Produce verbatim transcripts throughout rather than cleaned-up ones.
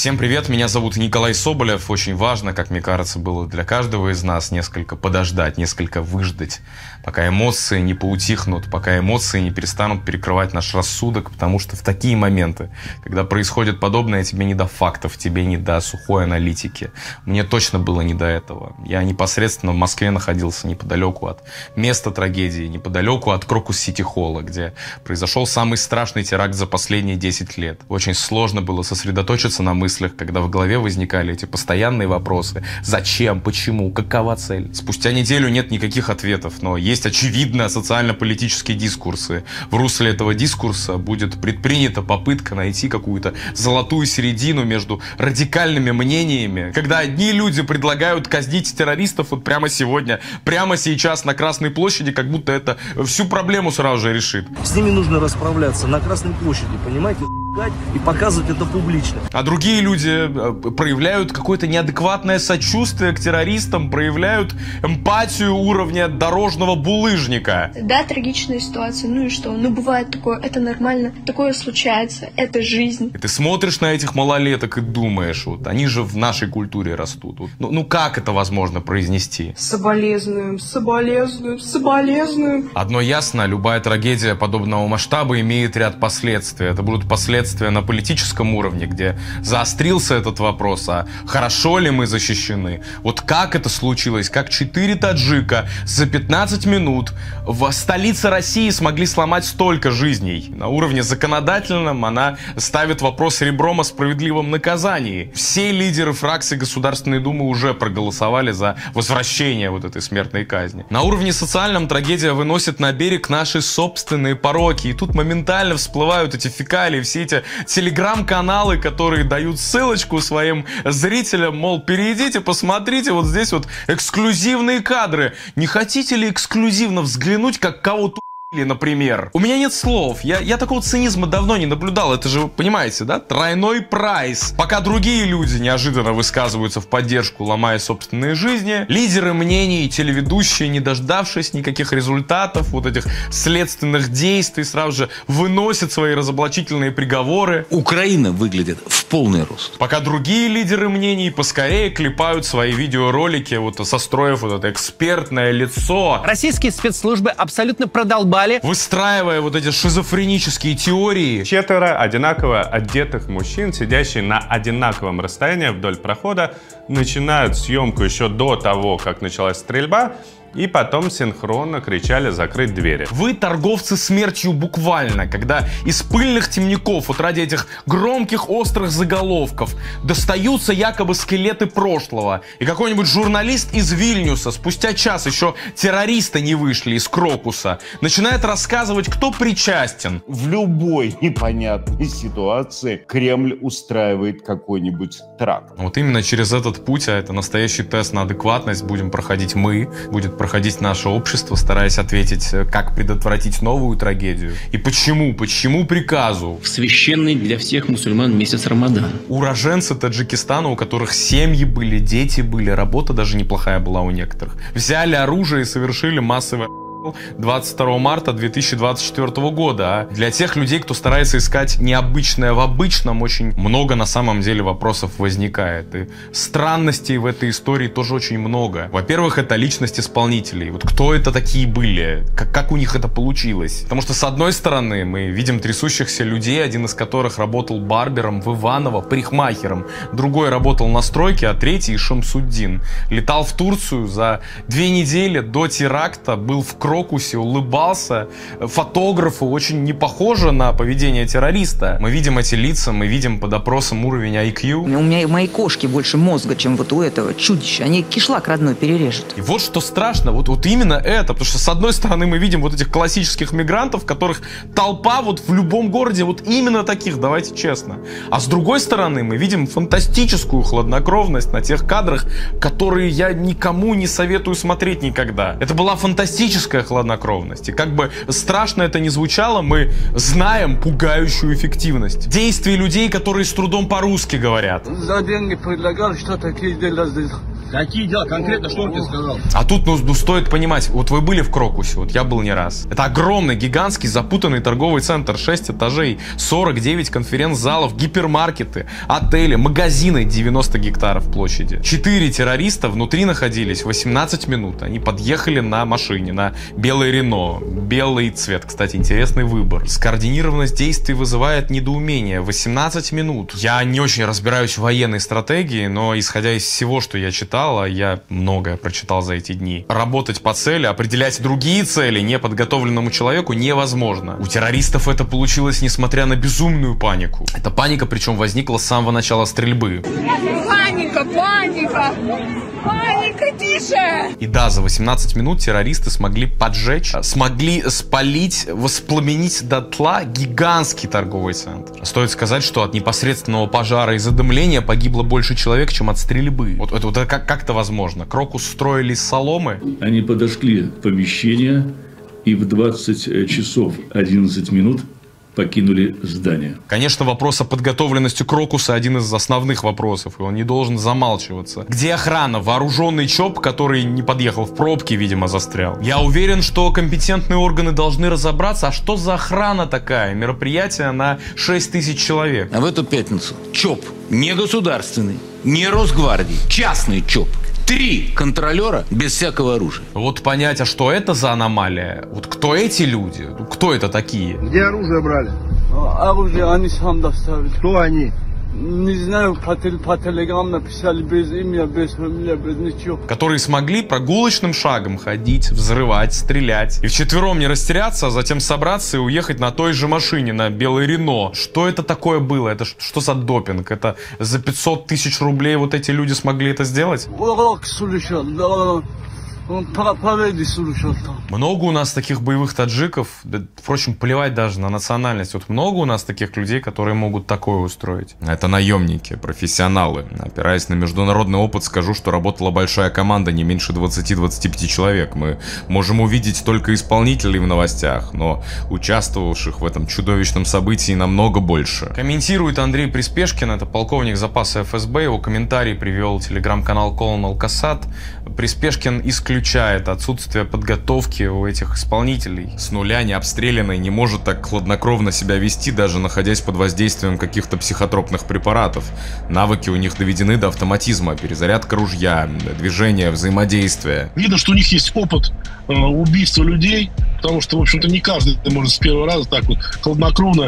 Всем привет, меня зовут Николай Соболев. Очень важно, как мне кажется, было для каждого из нас несколько подождать, несколько выждать, пока эмоции не поутихнут, пока эмоции не перестанут перекрывать наш рассудок, потому что в такие моменты, когда происходит подобное, тебе не до фактов, тебе не до сухой аналитики. Мне точно было не до этого. Я непосредственно в Москве находился неподалеку от места трагедии, неподалеку от Крокус-Сити-Холла, где произошел самый страшный теракт за последние десять лет. Очень сложно было сосредоточиться на мыслях, когда в голове возникали эти постоянные вопросы: зачем, почему, какова цель. Спустя неделю нет никаких ответов, но есть очевидно социально-политические дискурсы. В русле этого дискурса будет предпринята попытка найти какую-то золотую середину между радикальными мнениями, когда одни люди предлагают казнить террористов вот прямо сегодня, прямо сейчас на Красной площади, как будто это всю проблему сразу же решит. С ними нужно расправляться на Красной площади, понимаете? И показывать это публично. А другие люди проявляют какое-то неадекватное сочувствие к террористам, проявляют эмпатию уровня дорожного булыжника. Да, трагичная ситуация, ну и что? Ну бывает такое, это нормально, такое случается, это жизнь. И ты смотришь на этих малолеток и думаешь, вот они же в нашей культуре растут. Вот, ну, ну как это возможно произнести? Соболезнуем, соболезнуем, соболезнуем. Одно ясно, любая трагедия подобного масштаба имеет ряд последствий. Это будут последствия на политическом уровне, где заострился этот вопрос, а хорошо ли мы защищены. Вот как это случилось, как четыре таджика за пятнадцать минут в столице России смогли сломать столько жизней. На уровне законодательном она ставит вопрос ребром о справедливом наказании. Все лидеры фракций Государственной Думы уже проголосовали за возвращение вот этой смертной казни. На уровне социальном трагедия выносит на берег наши собственные пороки, и тут моментально всплывают эти фекалии, все эти телеграм-каналы, которые дают ссылочку своим зрителям, мол, перейдите, посмотрите, вот здесь вот эксклюзивные кадры. Не хотите ли эксклюзивно взглянуть, как кого-то, например? У меня нет слов, я, я такого цинизма давно не наблюдал, это же, вы понимаете, да? Тройной прайс. Пока другие люди неожиданно высказываются в поддержку, ломая собственные жизни, лидеры мнений, телеведущие, не дождавшись никаких результатов, вот этих следственных действий, сразу же выносят свои разоблачительные приговоры. Украина выглядит в полный рост. Пока другие лидеры мнений поскорее клепают свои видеоролики, вот состроив вот это экспертное лицо. Российские спецслужбы абсолютно продолбали, выстраивая вот эти шизофренические теории. Четверо одинаково одетых мужчин, сидящие на одинаковом расстоянии вдоль прохода, начинают съемку еще до того, как началась стрельба, и потом синхронно кричали закрыть двери. Вы торговцы смертью буквально, когда из пыльных темников, вот ради этих громких острых заголовков, достаются якобы скелеты прошлого. И какой-нибудь журналист из Вильнюса, спустя час еще террористы не вышли из Крокуса, начинает рассказывать, кто причастен. В любой непонятной ситуации Кремль устраивает какой-нибудь тракт. Вот именно через этот путь, а это настоящий тест на адекватность, будем проходить мы, будет проходить проходить наше общество, стараясь ответить, как предотвратить новую трагедию. И почему, почему приказу в священный для всех мусульман месяц Рамадан уроженцы Таджикистана, у которых семьи были, дети были, работа даже неплохая была у некоторых, взяли оружие и совершили массовое двадцать второго марта две тысячи двадцать четвёртого года. А для тех людей, кто старается искать необычное в обычном, очень много на самом деле вопросов возникает. И странностей в этой истории тоже очень много. Во-первых, это личность исполнителей. Вот кто это такие были? Как, как у них это получилось? Потому что с одной стороны мы видим трясущихся людей, один из которых работал барбером в Иваново, парикмахером. Другой работал на стройке, а третий, Шамсуддин, летал в Турцию за две недели до теракта, был в Крокусе, улыбался. Фотографу очень не похоже на поведение террориста. Мы видим эти лица, мы видим под опросом уровень ай кью. У меня мои кошки больше мозга, чем вот у этого чудища. Они кишлак родной перережут. И вот что страшно, вот, вот именно это. Потому что с одной стороны мы видим вот этих классических мигрантов, которых толпа вот в любом городе, вот именно таких, давайте честно. А с другой стороны мы видим фантастическую хладнокровность на тех кадрах, которые я никому не советую смотреть никогда. Это была фантастическая хладнокровность. И как бы страшно это ни звучало, мы знаем пугающую эффективность действий людей, которые с трудом по-русски говорят. За деньги предлагал что-то делать. Какие дела? Конкретно, что он тебе сказал? А тут, ну, ну, стоит понимать, вот вы были в Крокусе, вот я был не раз. Это огромный, гигантский, запутанный торговый центр, шесть этажей, сорок девять конференц-залов, гипермаркеты, отели, магазины, девяносто гектаров площади. Четыре террориста внутри находились восемнадцать минут. Они подъехали на машине, на белое Рено. Белый цвет, кстати, интересный выбор. Скоординированность действий вызывает недоумение. восемнадцать минут. Я не очень разбираюсь в военной стратегии, но исходя из всего, что я читал, я многое прочитал за эти дни. Работать по цели, определять другие цели неподготовленному человеку невозможно. У террористов это получилось, несмотря на безумную панику. Эта паника, причем, возникла с самого начала стрельбы. Паника, паника! Паника, тише! И да, за восемнадцать минут террористы смогли поджечь, смогли спалить, воспламенить дотла гигантский торговый центр. Стоит сказать, что от непосредственного пожара и задымления погибло больше человек, чем от стрельбы. Вот это, вот это как, как это возможно? Крокус строили из соломы? Они подошли в помещение и в двадцать часов одиннадцать минут покинули здание. Конечно, вопрос о подготовленности Крокуса один из основных вопросов, и он не должен замалчиваться. Где охрана? Вооруженный ЧОП, который не подъехал в пробке, видимо, застрял. Я уверен, что компетентные органы должны разобраться, а что за охрана такая? Мероприятие на шесть тысяч человек. А в эту пятницу ЧОП не государственный, не Росгвардии, частный ЧОП. Три контролера без всякого оружия. Вот понять, а что это за аномалия? Вот кто эти люди? Кто это такие? Где оружие брали? Оружие они сам доставили. Кто они? Не знаю, по, по телеграмм написали без имя, без фамилии, без ничего. Которые смогли прогулочным шагом ходить, взрывать, стрелять. И вчетвером не растеряться, а затем собраться и уехать на той же машине, на белой Рено. Что это такое было? Это что за допинг? Это за пятьсот тысяч рублей вот эти люди смогли это сделать? Урок слушал, да. Много у нас таких боевых таджиков, да, впрочем, плевать даже на национальность. Вот много у нас таких людей, которые могут такое устроить. Это наемники, профессионалы. Опираясь на международный опыт, скажу, что работала большая команда, не меньше двадцати-двадцати пяти человек. Мы можем увидеть только исполнителей в новостях, но участвовавших в этом чудовищном событии намного больше. Комментирует Андрей Приспешкин, это полковник запаса эф эс бэ, его комментарий привел телеграм-канал Колонел Касат. Приспешкин исключает исключает отсутствие подготовки у этих исполнителей. С нуля не обстрелянный не может так хладнокровно себя вести, даже находясь под воздействием каких-то психотропных препаратов. Навыки у них доведены до автоматизма, перезарядка ружья, движение, взаимодействие. Видно, что у них есть опыт э, убийства людей, потому что, в общем-то, не каждый может с первого раза так вот хладнокровно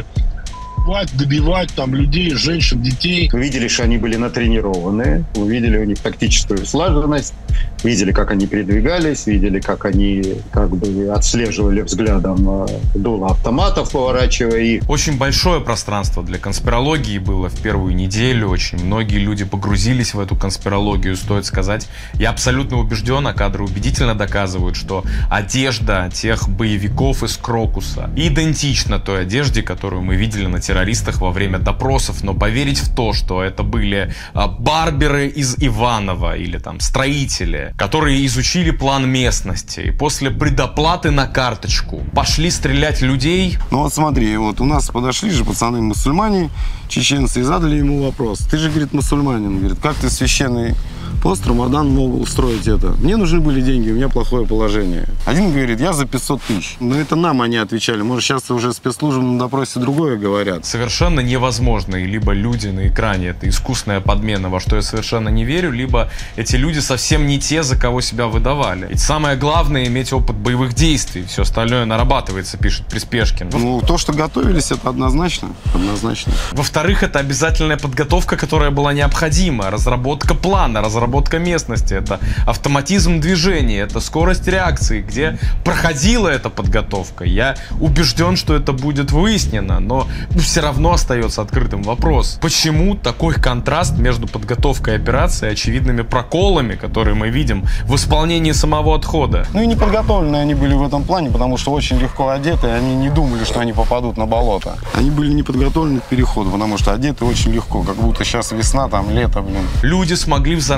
добивать там людей, женщин, детей. Увидели, что они были натренированы, увидели у них тактическую слаженность, видели, как они передвигались, видели, как они как бы отслеживали взглядом дуло автоматов, поворачивая их. Очень большое пространство для конспирологии было в первую неделю. Очень многие люди погрузились в эту конспирологию, стоит сказать. Я абсолютно убежден, а кадры убедительно доказывают, что одежда тех боевиков из Крокуса идентична той одежде, которую мы видели на территории террористах во время допросов, но поверить в то, что это были а, барберы из Иваново или там строители, которые изучили план местности и после предоплаты на карточку пошли стрелять людей. Ну вот смотри, вот у нас подошли же пацаны мусульмане, чеченцы, и задали ему вопрос. Ты же, говорит, мусульманин, говорит, как ты священный пост Рамадан мог устроить это? Мне нужны были деньги, у меня плохое положение. Один говорит, я за пятьсот тысяч. Но это нам они отвечали. Может, сейчас уже в спецслужбном допросе другое говорят. Совершенно невозможно. И либо люди на экране — это искусная подмена, во что я совершенно не верю, либо эти люди совсем не те, за кого себя выдавали. Ведь самое главное — иметь опыт боевых действий. Все остальное нарабатывается, пишет Приспешкин. Ну, то, что готовились, это однозначно. Однозначно. Во-вторых, это обязательная подготовка, которая была необходима. Разработка плана, разработка местности. Это автоматизм движения, это скорость реакции. Где проходила эта подготовка? Я убежден, что это будет выяснено, но все равно остается открытым вопрос. Почему такой контраст между подготовкой операции и очевидными проколами, которые мы видим в исполнении самого отхода? Ну и неподготовленные они были в этом плане, потому что очень легко одеты, и они не думали, что они попадут на болото. Они были неподготовлены к переходу, потому что одеты очень легко, как будто сейчас весна, там лето, блин. Люди смогли взорвать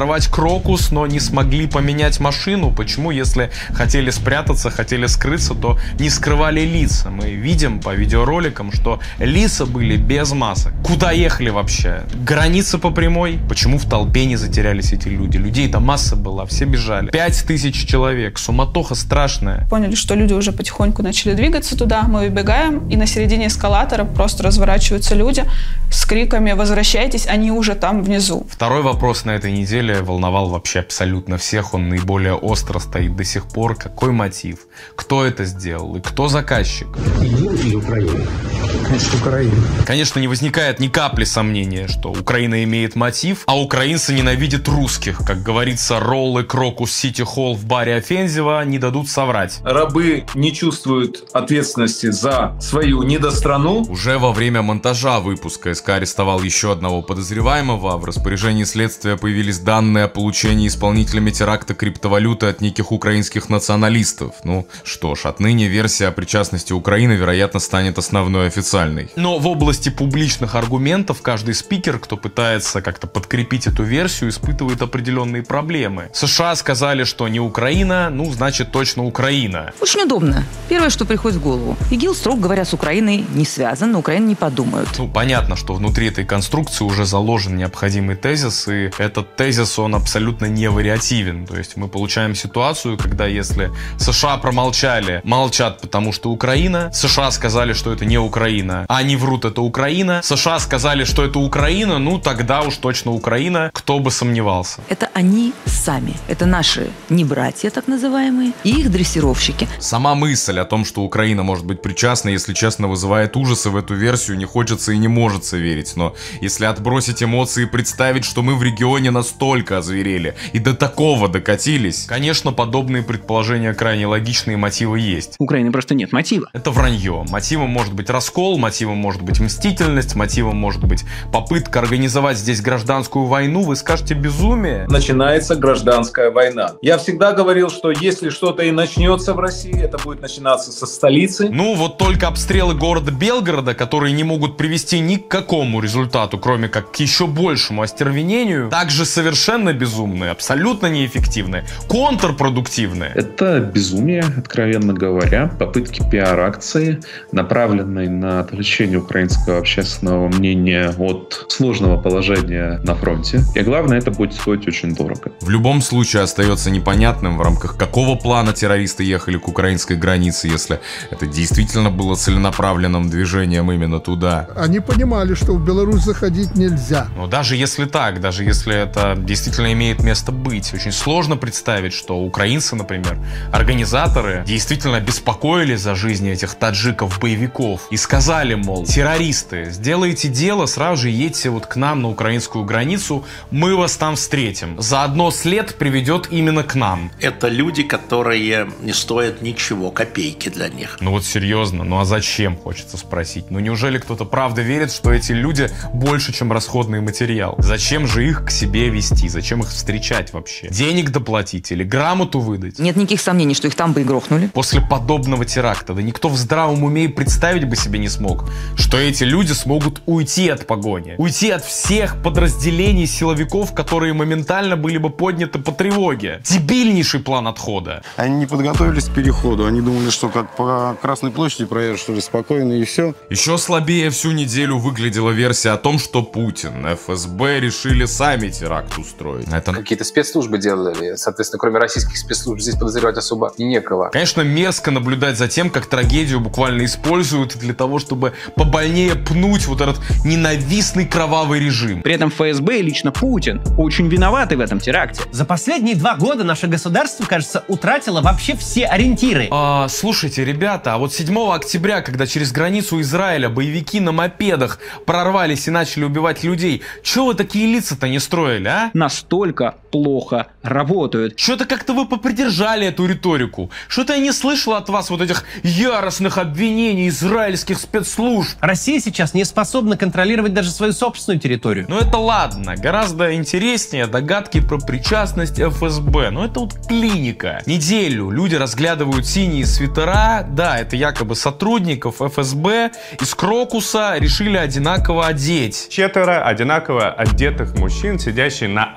взорвать Крокус, но не смогли поменять машину? Почему, если хотели спрятаться, хотели скрыться, то не скрывали лица? Мы видим по видеороликам, что лица были без масок. Куда ехали вообще? Граница по прямой? Почему в толпе не затерялись эти люди? Людей-то масса была, все бежали. Пять тысяч человек, суматоха страшная. Поняли, что люди уже потихоньку начали двигаться туда, мы выбегаем, и на середине эскалатора просто разворачиваются люди с криками «Возвращайтесь, они уже там внизу». Второй вопрос на этой неделе волновал вообще абсолютно всех, он наиболее остро стоит до сих пор. Какой мотив? Кто это сделал? И кто заказчик? ИГИЛ или Украина? Конечно, Украина. Конечно, не возникает ни капли сомнения, что Украина имеет мотив, а украинцы ненавидят русских. Как говорится, роллы Крокус Сити Холл в баре Афензева не дадут соврать. Рабы не чувствуют ответственности за свою недострану. Уже во время монтажа выпуска СК арестовал еще одного подозреваемого. В распоряжении следствия появились данные о получении исполнителями теракта криптовалюты от неких украинских националистов. Ну что ж, отныне версия о причастности Украины, вероятно, станет основной официальной. Но в области публичных аргументов каждый спикер, кто пытается как-то подкрепить эту версию, испытывает определенные проблемы. США сказали, что не Украина, ну значит точно Украина. Очень удобно. Первое, что приходит в голову. ИГИЛ, строго говоря, с Украиной не связан, на Украину не подумают. Ну, понятно, что внутри этой конструкции уже заложен необходимый тезис, и этот тезис, он абсолютно не вариативен. То есть мы получаем ситуацию, когда если США промолчали, молчат, потому что Украина, США сказали, что это не Украина, а они врут, это Украина, США сказали, что это Украина, ну тогда уж точно Украина, кто бы сомневался. Это они сами. Это наши не братья, так называемые, и их дрессировщики. Сама мысль о том, что Украина может быть причастна, если честно, вызывает ужасы. В эту версию не хочется и не может верить. Но если отбросить эмоции и представить, что мы в регионе настолько озверели и до такого докатились, конечно, подобные предположения крайне логичные, мотивы есть. У Украины просто нет мотива. Это вранье. Мотивом может быть раскол, мотивом может быть мстительность, мотивом может быть попытка организовать здесь гражданскую войну. Вы скажете безумие? Начинается гражданская война. Я всегда говорил, что если что-то и начнется в России, это будет начинаться со столицы. Ну вот только обстрелы города Белгорода, которые не могут привести ни к какому результату, кроме как к еще большему остервенению, также совершенно безумные, абсолютно неэффективные, контрпродуктивные. Это безумие, откровенно говоря, попытки пиар-акции, направленные на отвлечение украинского общественного мнения от сложного положения на фронте. И главное, это будет стоить очень дорого. В любом случае остается непонятным, в рамках какого плана террористы ехали к украинской границе, если это действительно было целенаправленным движением именно туда. Они понимали, что в Беларусь заходить нельзя. Но даже если так, даже если это действительно имеет место быть, очень сложно представить, что украинцы, например, организаторы, действительно беспокоились за жизни этих таджиков-боевиков и сказали, мол, террористы, сделайте дело, сразу же едьте вот к нам на украинскую границу, мы вас там встретим. Заодно след приведет именно к нам. Это люди, которые не стоят ничего, копейки для них. Ну вот серьезно, ну а зачем, хочется спросить. Ну неужели кто-то правда верит, что эти люди больше, чем расходный материал? Зачем же их к себе вести? Зачем их встречать вообще? Денег доплатить или грамоту выдать? Нет никаких сомнений, что их там бы и грохнули. После подобного теракта, да никто в здравом уме и представить бы себе не смог, что эти люди смогут уйти от погони. Уйти от всех подразделений силовиков, которые моментально были бы подняты по тревоге. Дебильнейший план отхода. Они не подготовились к переходу. Они думали, что как по Красной площади проедут, что ли, спокойно и все. Еще слабее всю неделю выглядела версия о том, что Путин, эф эс бэ решили сами теракт устроить. Это... Какие-то спецслужбы делали. Соответственно, кроме российских спецслужб здесь подозревать особо некого. Конечно, мерзко наблюдать за тем, как трагедию буквально используют для того, чтобы побольнее пнуть вот этот ненавистный кровавый режим. При этом эф эс бэ и лично Путин очень виноваты в этом теракте. За последние два года наше государство, кажется, утратило вообще все ориентиры. А, слушайте, ребята, а вот седьмого октября, когда через границу Израиля боевики на мопедах прорвались и начали убивать людей, чего вы такие лица-то не строили, а? Настолько плохо работают. Что-то как-то вы попридержали эту риторику. Что-то я не слышал от вас вот этих яростных обвинений израильских спецслужб. Россия сейчас не способна контролировать даже свою собственную территорию. Ну это ладно, гораздо интереснее догадки про причастность эф эс бэ. Но это вот клиника. Неделю люди разглядывают синие свитера. Да, это якобы сотрудников эф эс бэ из Крокуса решили одинаково одеть. Четверо одинаково одетых мужчин, сидящие на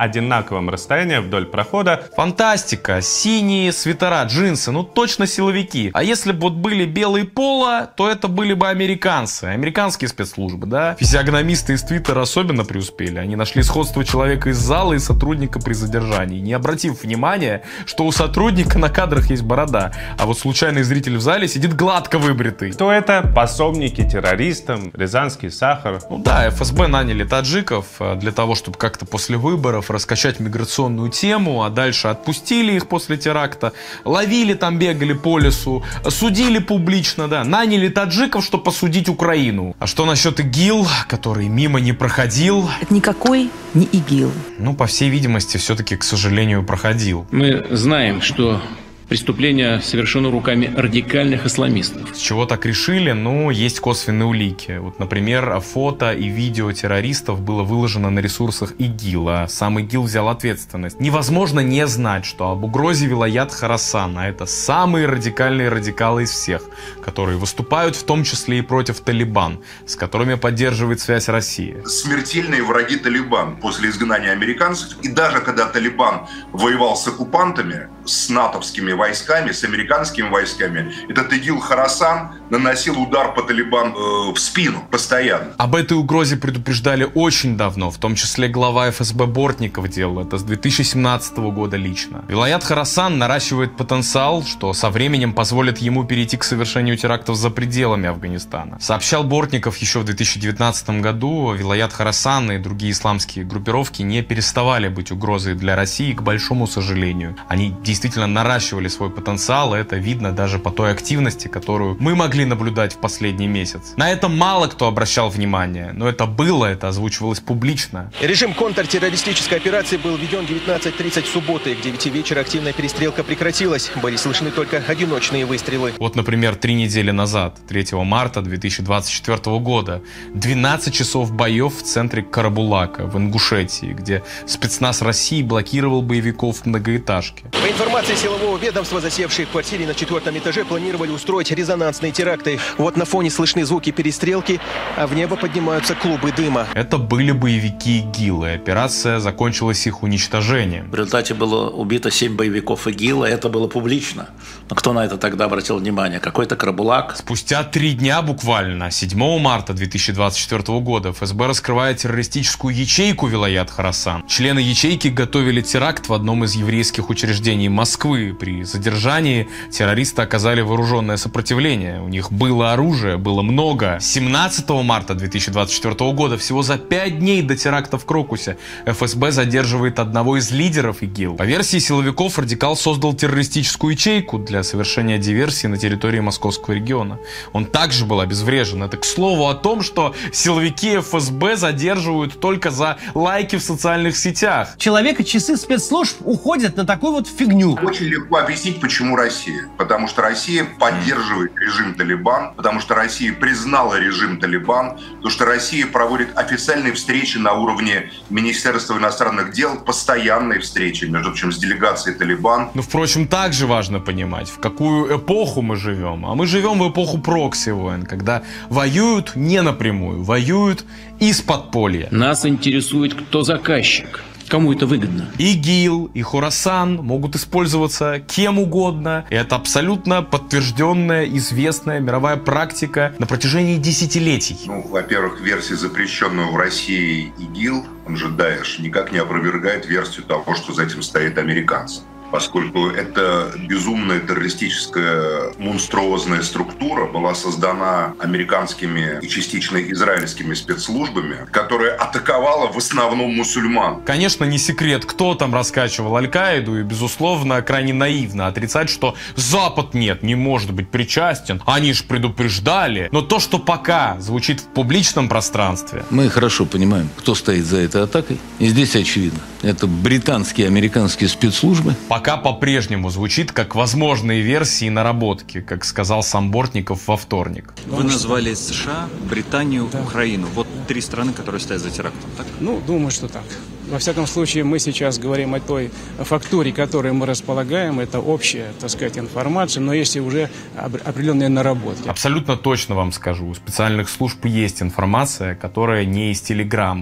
одинаковом расстоянии вдоль прохода. Фантастика. Синие свитера, джинсы, ну точно силовики. А если бы вот были белые поло, то это были бы американцы, американские спецслужбы, да? Физиогномисты из Твиттера особенно преуспели. Они нашли сходство человека из зала и сотрудника при задержании, не обратив внимания, что у сотрудника на кадрах есть борода, а вот случайный зритель в зале сидит гладко выбритый. То это пособники террористам, Рязанский сахар. Ну да, эф эс бэ наняли таджиков для того, чтобы как-то после выборов раскачать миграционную тему, а дальше отпустили их после теракта, ловили там, бегали по лесу, судили публично, да, наняли таджиков, чтобы посудить Украину. А что насчет ИГИЛ, который мимо не проходил? Это никакой не ИГИЛ. Ну, по всей видимости, все-таки, к сожалению, проходил. Мы знаем, что преступление совершено руками радикальных исламистов. С чего так решили? Ну, есть косвенные улики. Вот, например, фото и видео террористов было выложено на ресурсах ИГИЛа. Сам ИГИЛ взял ответственность. Невозможно не знать, что об угрозе Вилаят Хорасана это самые радикальные радикалы из всех, которые выступают в том числе и против Талибан, с которыми поддерживает связь России. Смертельные враги Талибан после изгнания американцев. И даже когда Талибан воевал с оккупантами, с натовскими войсками, с американскими войсками, этот ИГИЛ Хорасан наносил удар по Талибан э, в спину постоянно. Об этой угрозе предупреждали очень давно, в том числе глава эф эс бэ Бортников делал это с две тысячи семнадцатого года лично. Вилаят Хорасан наращивает потенциал, что со временем позволит ему перейти к совершению терактов за пределами Афганистана. Сообщал Бортников еще в две тысячи девятнадцатом году, Вилаят Хорасан и другие исламские группировки не переставали быть угрозой для России, к большому сожалению. Они действительно наращивали свой потенциал, и это видно даже по той активности, которую мы могли наблюдать в последний месяц. На это мало кто обращал внимание, но это было, это озвучивалось публично. Режим контртеррористической операции был введен в девятнадцать тридцать субботы. К девяти вечера активная перестрелка прекратилась. Были слышны только одиночные выстрелы. Вот, например, три недели назад, третьего марта две тысячи двадцать четвёртого года, двенадцать часов боев в центре Карабулака, в Ингушетии, где спецназ России блокировал боевиков в многоэтажке. По информации силового ведомства, засевшие в квартире на четвертом этаже планировали устроить резонансные теракты. Вот на фоне слышны звуки перестрелки, а в небо поднимаются клубы дыма. Это были боевики ИГИЛа, и операция закончилась их уничтожением. В результате было убито семь боевиков ИГИЛа, это было публично. Но кто на это тогда обратил внимание? Какой-то Карабулак? Спустя три дня буквально, седьмого марта две тысячи двадцать четвёртого года, эф эс бэ раскрывает террористическую ячейку Вилаят Хорасан. Члены ячейки готовили теракт в одном из еврейских учреждений Москвы. При задержании террористы оказали вооруженное сопротивление. У них было оружие, было много. семнадцатого марта две тысячи двадцать четвёртого года, всего за пять дней до теракта в Крокусе, эф эс бэ задерживает одного из лидеров ИГИЛ. По версии силовиков, радикал создал террористическую ячейку для совершения диверсии на территории московского региона. Он также был обезврежен. Это, к слову, о том, что силовики эф эс бэ задерживают только за лайки в социальных сетях. Человек и часы спецслужб уходят на такую вот фигню. Очень легко объяснить, почему Россия. Потому что Россия поддерживает режим Талибан, потому что Россия признала режим Талибан, потому что Россия проводит официальные встречи на уровне Министерства иностранных дел, постоянные встречи, между прочим, с делегацией Талибан. Но, впрочем, также важно понимать, в какую эпоху мы живем. А мы живем в эпоху прокси-войн, когда воюют не напрямую, воюют из подполья. Нас интересует, кто заказчик. Кому это выгодно? ИГИЛ и Хорасан могут использоваться кем угодно. И это абсолютно подтвержденная, известная мировая практика на протяжении десятилетий. Ну, во-первых, версия запрещенного в России ИГИЛ, он же Даиш, никак не опровергает версию того, что за этим стоит американцы. Поскольку эта безумная террористическая монструозная структура была создана американскими и частично израильскими спецслужбами, которая атаковала в основном мусульман. Конечно, не секрет, кто там раскачивал Аль-Каиду, и, безусловно, крайне наивно отрицать, что Запад нет, не может быть причастен, они же предупреждали. Но то, что пока звучит в публичном пространстве... Мы хорошо понимаем, кто стоит за этой атакой, и здесь очевидно. Это британские и американские спецслужбы. Пока по-прежнему звучит как возможные версии и наработки, как сказал сам Бортников во вторник. Вы назвали США, Британию, да. Украину. Вот три страны, которые стоят за терактом, так? Ну, думаю, что так. Во всяком случае, мы сейчас говорим о той фактуре, которой мы располагаем. Это общая, так сказать, информация, но есть и уже определенные наработки. Абсолютно точно вам скажу. У специальных служб есть информация, которая не из Телеграма,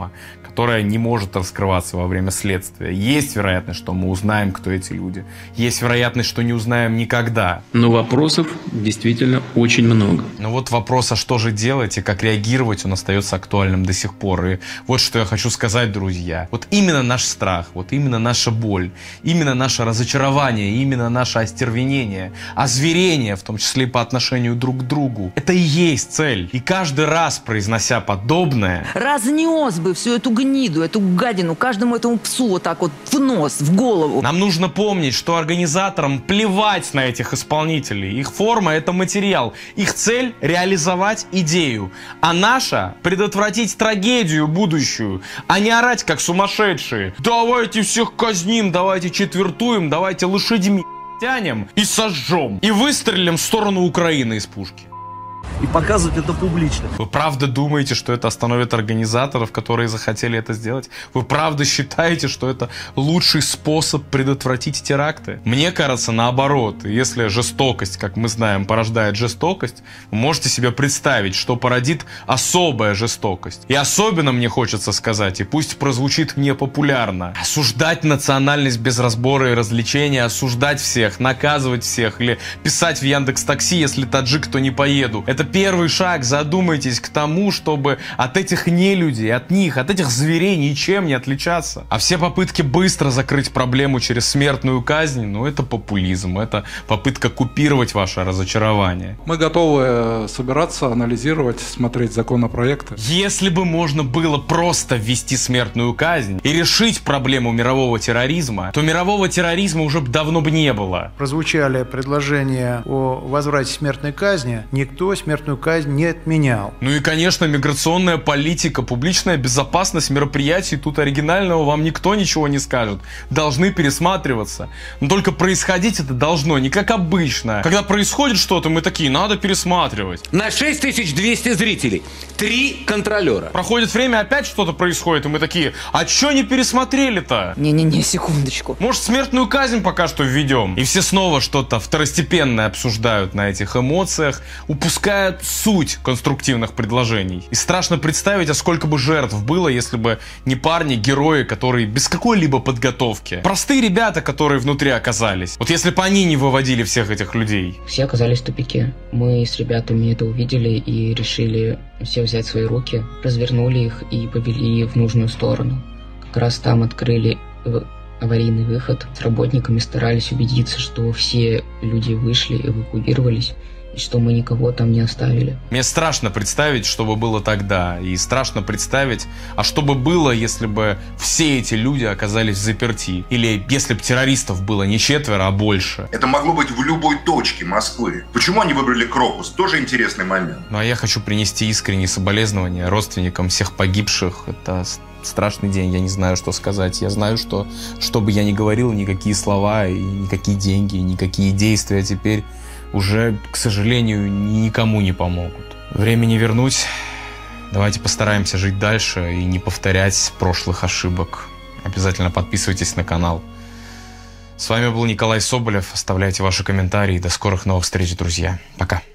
которая не может раскрываться во время следствия. Есть вероятность, что мы узнаем, кто эти люди. Есть вероятность, что не узнаем никогда. Но вопросов действительно очень много. Но вот вопрос, а что же делать и как реагировать, он остается актуальным до сих пор. И вот что я хочу сказать, друзья. Вот именно наш страх, вот именно наша боль, именно наше разочарование, именно наше остервенение, озверение, в том числе и по отношению друг к другу, это и есть цель. И каждый раз, произнося подобное, разнес бы всю эту гниду, эту гадину, каждому этому псу вот так вот в нос, в голову. Нам нужно помнить, что организаторам плевать на этих исполнителей. Их форма — это материал. Их цель — реализовать идею. А наша — предотвратить трагедию будущую, а не орать как сумасшедшие. Давайте всех казним, давайте четвертуем, давайте лошадьми тянем и сожжем. И выстрелим в сторону Украины из пушки. И показывать это публично. Вы правда думаете, что это остановит организаторов, которые захотели это сделать? Вы правда считаете, что это лучший способ предотвратить теракты? Мне кажется, наоборот. Если жестокость, как мы знаем, порождает жестокость, вы можете себе представить, что породит особая жестокость. И особенно мне хочется сказать, и пусть прозвучит непопулярно, осуждать национальность без разбора и развлечения, осуждать всех, наказывать всех или писать в Яндекс.Такси, если таджик, то не поеду. Это первый шаг. Задумайтесь к тому, чтобы от этих нелюдей, от них, от этих зверей ничем не отличаться. А все попытки быстро закрыть проблему через смертную казнь, ну это популизм, это попытка купировать ваше разочарование. Мы готовы собираться, анализировать, смотреть законопроекты. Если бы можно было просто ввести смертную казнь и решить проблему мирового терроризма, то мирового терроризма уже давно бы не было. Прозвучали предложения о возврате смертной казни. Никто смертную казнь не отменял. Ну и, конечно, миграционная политика, публичная безопасность мероприятий, тут оригинального вам никто ничего не скажет. Должны пересматриваться. Но только происходить это должно не как обычно. Когда происходит что-то, мы такие, надо пересматривать. На шесть тысяч двести зрителей три контролера. Проходит время, опять что-то происходит, и мы такие, а чё не пересмотрели-то? Не-не-не, секундочку. Может, смертную казнь пока что введем? И все снова что-то второстепенное обсуждают на этих эмоциях, упускают суть конструктивных предложений. И страшно представить, а сколько бы жертв было, если бы не парни, герои, которые без какой-либо подготовки. Простые ребята, которые внутри оказались. Вот если бы они не выводили всех этих людей. Все оказались в тупике. Мы с ребятами это увидели и решили все взять в свои руки, развернули их и повели в нужную сторону. Как раз там открыли аварийный выход. С работниками старались убедиться, что все люди вышли, эвакуировались, и что мы никого там не оставили. Мне страшно представить, что бы было тогда. И страшно представить, а что бы было, если бы все эти люди оказались заперти. Или если бы террористов было не четверо, а больше. Это могло быть в любой точке Москвы. Почему они выбрали Крокус? Тоже интересный момент. Ну а я хочу принести искренние соболезнования родственникам всех погибших. Это страшный день, я не знаю, что сказать. Я знаю, что, что бы я ни говорил, никакие слова, и никакие деньги, и никакие действия теперь уже, к сожалению, никому не помогут. Время не вернуть. Давайте постараемся жить дальше и не повторять прошлых ошибок. Обязательно подписывайтесь на канал. С вами был Николай Соболев. Оставляйте ваши комментарии. До скорых новых встреч, друзья. Пока.